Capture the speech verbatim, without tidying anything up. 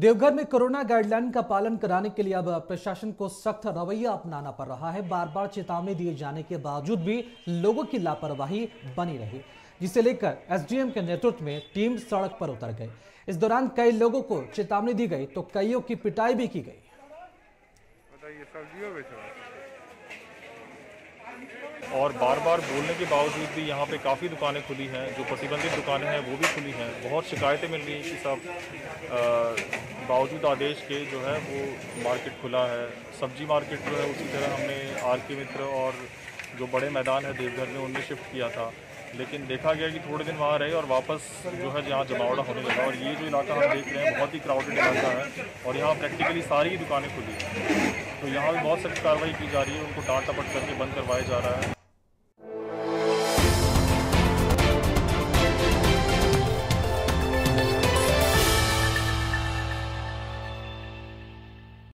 देवघर में corona guideline का पालन कराने के लिए अब प्रशासन को सख्त रवैया अपनाना पड़ रहा है। बार बार चेतावनी दिए जाने के बावजूद भी लोगों की लापरवाही बनी रही, जिसे लेकर एसडीएम के नेतृत्व में टीम सड़क पर उतर गई। इस दौरान कई लोगों को चेतावनी दी गई तो कईयों की पिटाई भी की गई। और बार बार बोलने के बावजूद भी यहाँ पे काफ़ी दुकानें खुली हैं, जो प्रतिबंधित दुकानें हैं वो भी खुली हैं। बहुत शिकायतें मिल रही हैं कि सब बावजूद आदेश के जो है वो मार्केट खुला है। सब्जी मार्केट जो है उसी तरह हमने आर के मित्र और जो बड़े मैदान है देवघर में उनमें शिफ्ट किया था, लेकिन देखा गया कि थोड़े दिन वहाँ रहे और वापस जो है जहाँ जमावड़ा होने लगा। और ये जो इलाका हम देख रहे हैं बहुत ही क्राउडेड इलाका है और यहाँ प्रैक्टिकली सारी दुकानें खुली हैं, तो यहाँ भी बहुत सख्त कार्रवाई की जा रही है। उनको डांट टपट करके बंद करवाया जा रहा है।